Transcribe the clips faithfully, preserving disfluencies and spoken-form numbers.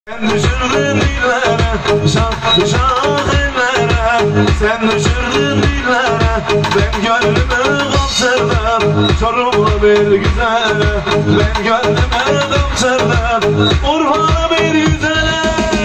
Sen düşürdün dillere, şah şah ellere. Sen düşürdün dillere, ben gönlümü kaptırdım. Çorumlu bir güzele, ben gönlümü kaptırdım. Urfalı bir güzele.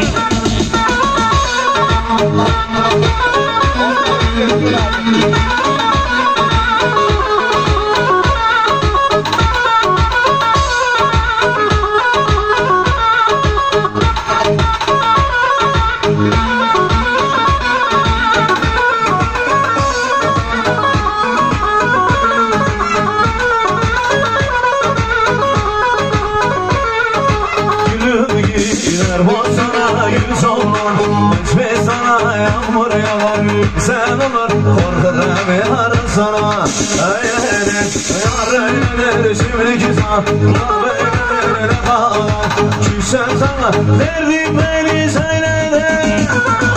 Sen olur korkuda bir ara sana. Eyledir, yar eyledir şimdiki sana. Böyledir kalan küssem sana, derdim beni söyledir.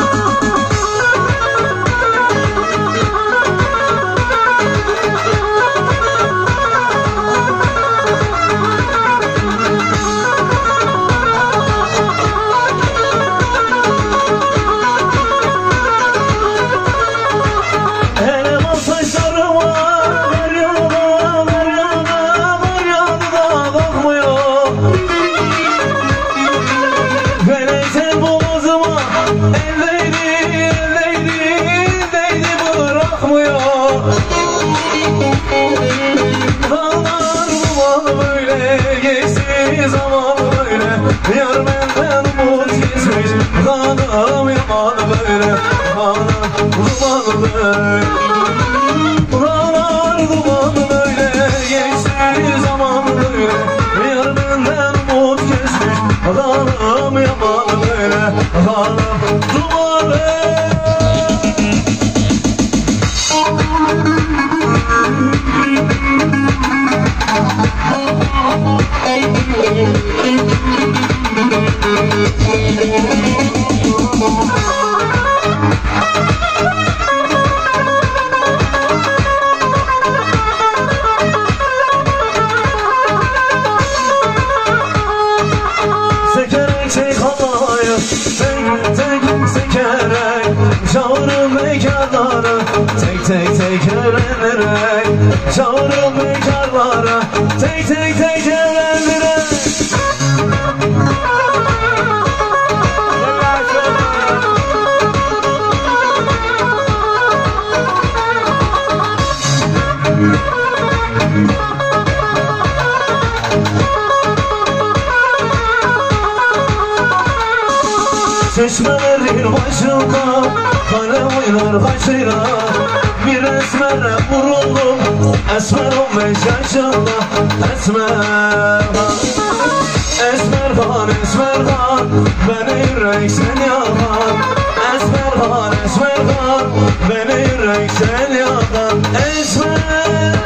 Zaman böyle, yar benden umut kesmiş. Kanım yaman böyle, kanım duman böyle. Kanlar duman böyle, geçti zaman böyle, yar benden umut kesmiş. Kanım yaman böyle, kanım duman böyle. Sekerek çek havayı, tek tek sekerek çağırın bekarları, tek tek tek evlendirek. Çağırın bekarları, tek tek tek evlendirek. Çeşmelerin başında kalem oynar kaçıyla. Bir esmere vuruldum, esmer on beş yaşında. Esmer han, esmer han, esmer han, beni yürek sen yakan. Esmer han, esmer han, beni yürek sen yakan. Esmer.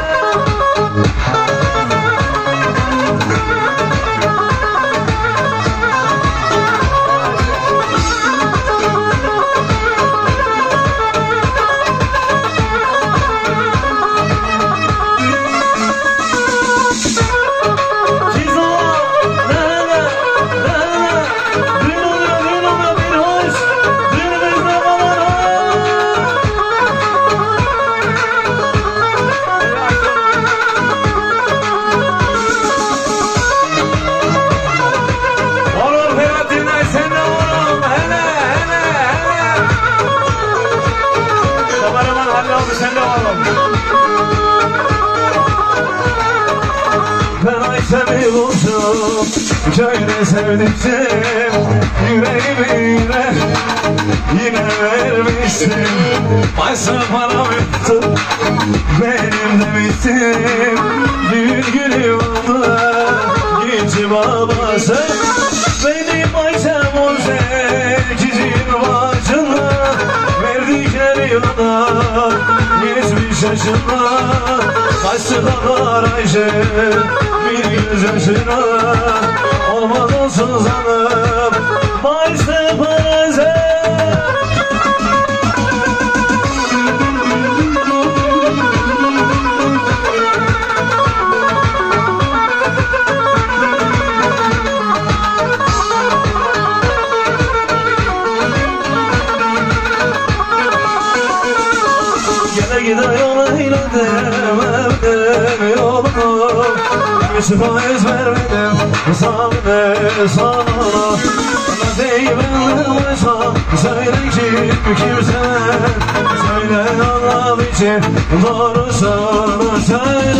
Ben Ayşe'mi buldum, şöyle sevdiktim. Yüreğimi yine, yine vermiştim. Başka param yoktu, benim de bittim. Düğün günü oldu, gitti babası. Benim Ayşe'm on sekizin başında, verdikleri yolda yetmiş yaşında. Kaçtı kakar Ayşe bir göz yaşına. Olmaz olsun sanıp başta parası. gider yol eyledim evden yolunu Yusuf'a ezber verdim sana sana Bana değil benden başka söyle kim kimsen Söyle Allah için doğru sana söyle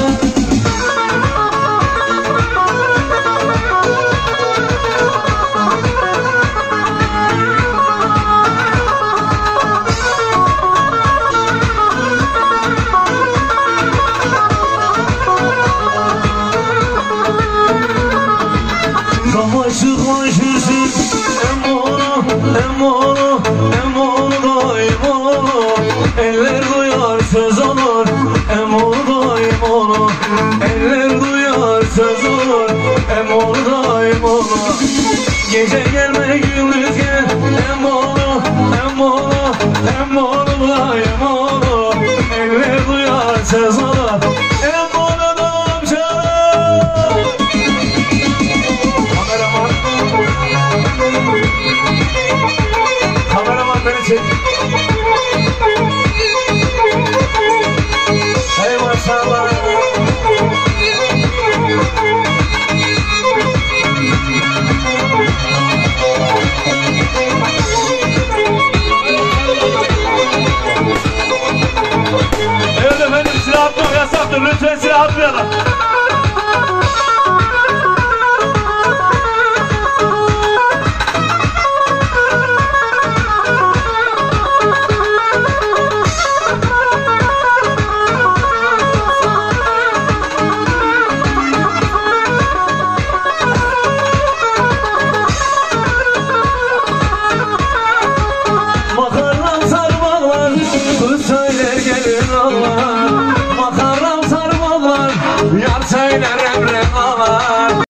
Sıklaşırsın emonu, emonu, emonu da emonu Eller duyar söz olur, emonu da emonu Eller duyar söz olur, emonu da emonu Gece gelme gündüz gel, emonu, emonu, emonu da emonu Eller duyar söz olur, emonu da amcanım Kameraman beni çek. Hey maşallah. Evet efendim silah atmak yasaktır. Lütfen silah atmayalım.